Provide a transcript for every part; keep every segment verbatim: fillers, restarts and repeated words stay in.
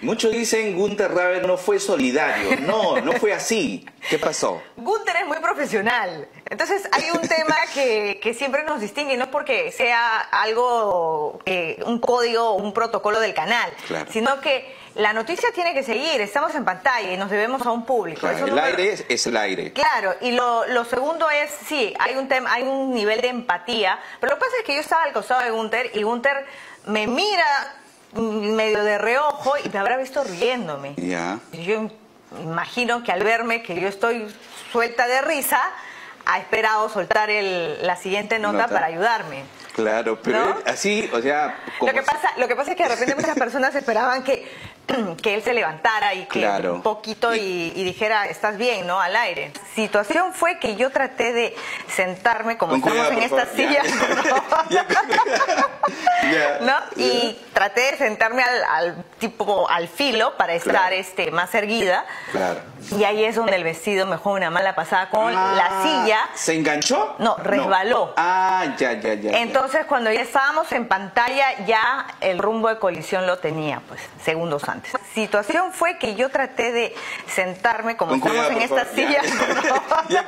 Muchos dicen Gunther Raver no fue solidario. No, no fue así. ¿Qué pasó? Gunther es muy profesional. Entonces hay un tema que, que siempre nos distingue, y no es porque sea algo, eh, un código, un protocolo del canal, Claro. sino que la noticia tiene que seguir, estamos en pantalla y nos debemos a un público. Claro, Eso el no me- aire es, es el aire. Claro, y lo, lo segundo es, sí, hay un tema, hay un nivel de empatía, pero lo que pasa es que yo estaba al costado de Gunther y Gunther me mira mm, medio de reojo y me habrá visto riéndome. Ya. Yo imagino que al verme que yo estoy suelta de risa, ha esperado soltar el, la siguiente nota, Nota. para ayudarme. Claro, pero ¿No? él así, o sea... como Lo que, pasa, lo que pasa es que de repente muchas personas esperaban que, que él se levantara y que Claro. un poquito y, y dijera, estás bien, ¿no? Al aire. Situación fue que yo traté de sentarme como Con estamos cuidado, en por esta favor. silla, Ya. Ya. Ya. ¿no? Y traté de sentarme al, al tipo al filo para estar Claro. este, más erguida. Claro. Y ahí es donde el vestido me juega una mala pasada con Ah, la silla. ¿Se enganchó? No, resbaló. Ah, ya, ya, ya. ya. Entonces, cuando ya estábamos en pantalla, ya el rumbo de colisión lo tenía, pues, segundos antes. Situación fue que yo traté de sentarme como Con estamos cuidado, en por esta favor. silla, Ya.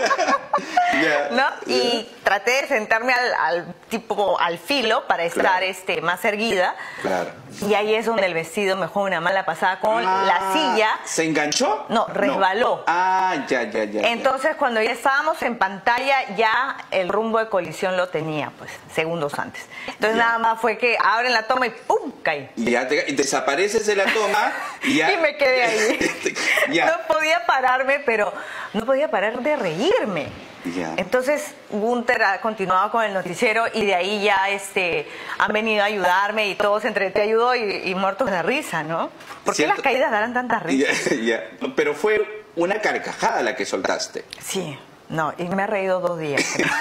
Ya. ¿no? Y traté de sentarme al, al tipo al filo para estar Claro. este, más erguida. Claro. Y ahí es donde el vestido me juega una mala pasada con Ah, la silla. ¿Se enganchó? No, resbaló. Ah, ya, ya, ya. ya. Entonces, cuando ya estábamos en pantalla, ya el rumbo de colisión lo tenía, pues, segundos antes. Entonces, Ya. nada más fue que abren la toma y ¡pum! Caí. Y ya te, y desapareces de la toma y ya... Y me quedé ahí. Ya. No podía pararme, pero no podía parar de reírme. Ya. Entonces, Gunther ha continuado con el noticiero y de ahí ya este, han venido a ayudarme y todos entre te ayudó y, y muertos de risa, ¿no? ¿Por qué Siento- las caídas darán tanta risa? Ya, ya. Pero fue una carcajada la que soltaste. Sí, no, y me he reído dos días.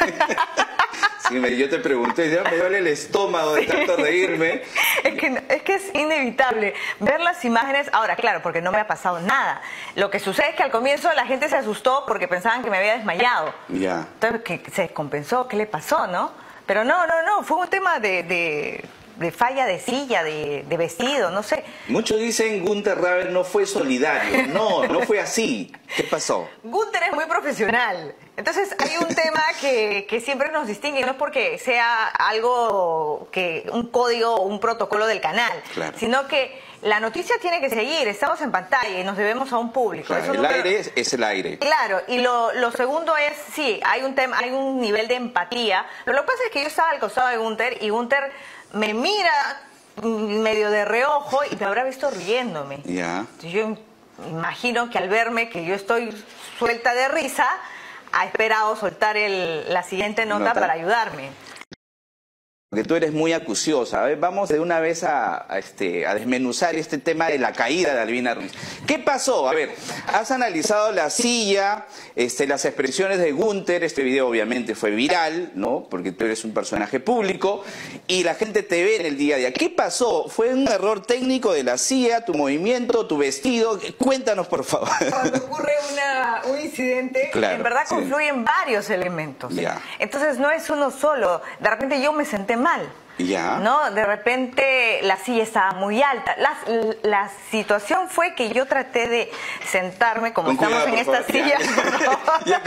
Sí, me- yo te pregunté, ya me duele el estómago de tanto reírme. Es que, es que es inevitable ver las imágenes. Ahora, claro, porque no me ha pasado nada. Lo que sucede es que al comienzo la gente se asustó porque pensaban que me había desmayado. Ya. Entonces, que se descompensó, ¿qué le pasó, no? Pero no, no, no, fue un tema de, de, de falla de silla, de, de vestido, no sé. Muchos dicen Gunther Raver no fue solidario. No, no fue así. ¿Qué pasó? Gunther es muy profesional. Entonces hay un tema que, que siempre nos distingue, y no es porque sea algo, que un código o un protocolo del canal, Claro. sino que la noticia tiene que seguir, estamos en pantalla y nos debemos a un público. Claro, Eso el no creo- aire es, es el aire. Claro, y lo, lo segundo es, sí, hay un tema, hay un nivel de empatía, pero lo que pasa es que yo estaba al costado de Gunther y Gunther me mira mm, medio de reojo y me habrá visto riéndome. Ya. Yo imagino que al verme que yo estoy suelta de risa, ha esperado soltar el, la siguiente nota, Nota. para ayudarme. Porque tú eres muy acuciosa. A ver, vamos de una vez a, a, este, a desmenuzar este tema de la caída de Albina Ruiz. ¿Qué pasó? A ver, has analizado la silla, este, las expresiones de Gunther. Este video obviamente fue viral, ¿no? Porque tú eres un personaje público y la gente te ve en el día a día. ¿Qué pasó? ¿Fue un error técnico de la silla, tu movimiento, tu vestido? Cuéntanos, por favor. Cuando ocurre una, un incidente, Claro, en verdad sí. confluyen varios elementos. Ya. Entonces no es uno solo. De repente yo me senté mal. Ya. ¿No? De repente la silla estaba muy alta. La, la situación fue que yo traté de sentarme como Con estamos cuidado, en por esta favor. silla, Ya.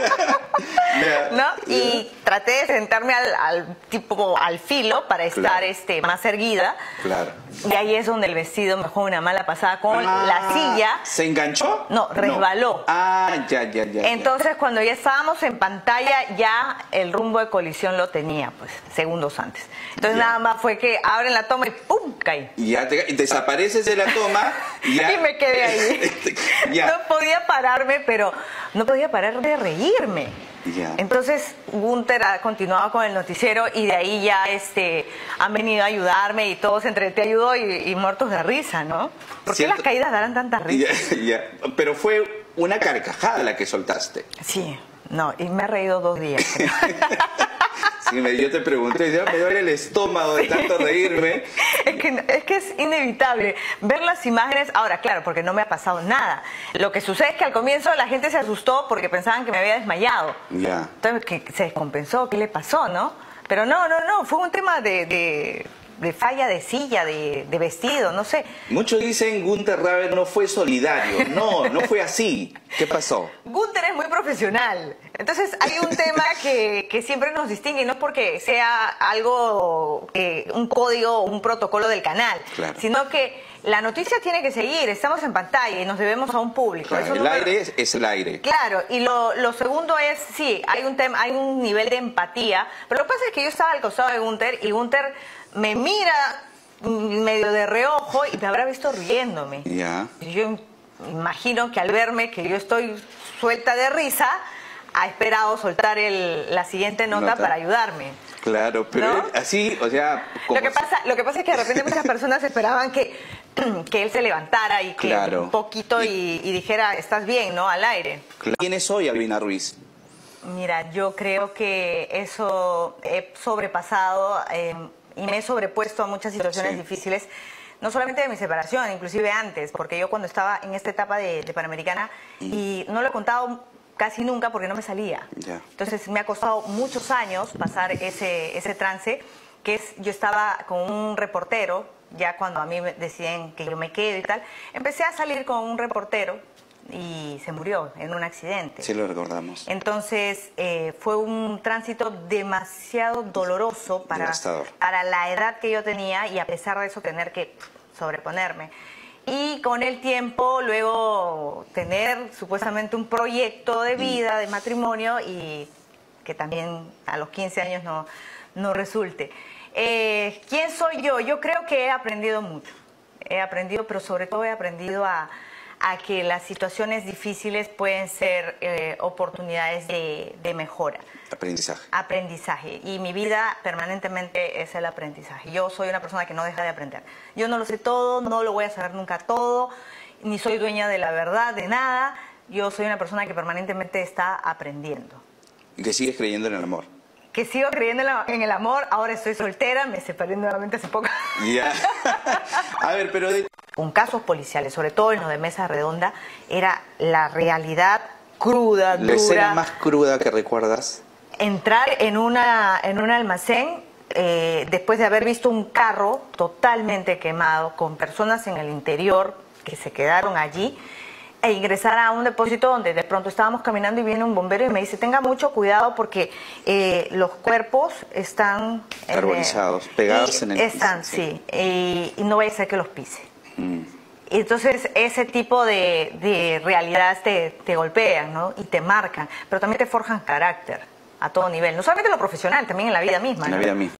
Ya. ¿no? Ya. Y traté de sentarme al, al tipo al filo para estar Claro. este, más erguida. Claro. Y ahí es donde el vestido me juega una mala pasada con Ah, la silla. ¿Se enganchó? No, resbaló. Ah, ya, ya, ya. ya. Entonces, cuando ya estábamos en pantalla, ya el rumbo de colisión lo tenía, pues, segundos antes. Entonces, Ya. nada más fue que abren la toma y ¡pum! Caí. Y ya te, y desapareces de la toma y ya... Y me quedé ahí. Ya. No podía pararme, pero no podía parar de reírme. Ya. Entonces, Gunther ha continuado con el noticiero y de ahí ya este, han venido a ayudarme y todos entre te ayudó y, y muertos de risa, ¿no? ¿Por qué Siento- las caídas darán tanta risa? Ya, ya. Pero fue una carcajada la que soltaste. Sí, no, y me he reído dos días. Sí, me- yo te pregunté, ya me duele el estómago de tanto reírme. Es que, es que es inevitable ver las imágenes. Ahora, claro, porque no me ha pasado nada. Lo que sucede es que al comienzo la gente se asustó porque pensaban que me había desmayado. Ya. Entonces, que se descompensó, ¿qué le pasó, no? Pero no, no, no, fue un tema de, de, de falla de silla, de, de vestido, no sé. Muchos dicen Günther Raver no fue solidario. No, no fue así. ¿Qué pasó? Günther es muy profesional. Entonces hay un tema que, que siempre nos distingue, y no es porque sea algo, eh, un código, un protocolo del canal, claro, sino que la noticia tiene que seguir, estamos en pantalla y nos debemos a un público. Claro, Eso el no aire me... es, es el aire. Claro, y lo, lo segundo es, sí, hay un tema, hay un nivel de empatía, pero lo que pasa es que yo estaba al costado de Günther y Günther me mira medio de reojo y me habrá visto riéndome. Ya. Y yo imagino que al verme que yo estoy suelta de risa, ha esperado soltar el, la siguiente nota, nota para ayudarme. Claro, pero ¿no? él, así, o sea... Lo que, pasa, lo que pasa es que de repente muchas personas esperaban que, que él se levantara y que claro, un poquito y, y dijera, estás bien, ¿no? Al aire. ¿Quién es hoy Albina Ruiz? Mira, yo creo que eso he sobrepasado eh, y me he sobrepuesto a muchas situaciones sí. difíciles, no solamente de mi separación, inclusive antes, porque yo cuando estaba en esta etapa de, de Panamericana, mm. y no lo he contado casi nunca porque no me salía. Yeah. Entonces me ha costado muchos años pasar ese, ese trance, que es, yo estaba con un reportero, ya cuando a mí me decían que yo me quedo y tal, empecé a salir con un reportero y se murió en un accidente. Sí, lo recordamos. Entonces eh, fue un tránsito demasiado doloroso para, para la edad que yo tenía, y a pesar de eso tener que sobreponerme. Y con el tiempo, luego tener supuestamente un proyecto de vida, de matrimonio, y que también a los quince años no, no resulte. Eh, ¿Quién soy yo? Yo creo que he aprendido mucho. He aprendido, pero sobre todo he aprendido a, a que las situaciones difíciles pueden ser eh, oportunidades de, de mejora. Aprendizaje. Aprendizaje. Y mi vida permanentemente es el aprendizaje. Yo soy una persona que no deja de aprender. Yo no lo sé todo, no lo voy a saber nunca todo, ni soy dueña de la verdad, de nada. Yo soy una persona que permanentemente está aprendiendo. ¿Y que sigues creyendo en el amor? Que sigo creyendo en el amor. Ahora estoy soltera, me separé nuevamente hace poco. Ya. A ver, pero... De... Con casos policiales, sobre todo en lo de Mesa Redonda, era la realidad cruda, dura. ¿La escena más cruda que recuerdas? Entrar en, una, en un almacén eh, después de haber visto un carro totalmente quemado, con personas en el interior que se quedaron allí, e ingresar a un depósito donde de pronto estábamos caminando y viene un bombero y me dice, tenga mucho cuidado porque eh, los cuerpos están... carbonizados, eh, pegados en el piso. Están, sí, y, y no vaya a ser que los pise. Mm. Entonces ese tipo de, de realidades te, te golpean, ¿no? Y te marcan, pero también te forjan carácter a todo nivel, no solamente en lo profesional, también en la vida misma. En ¿no? la vida misma.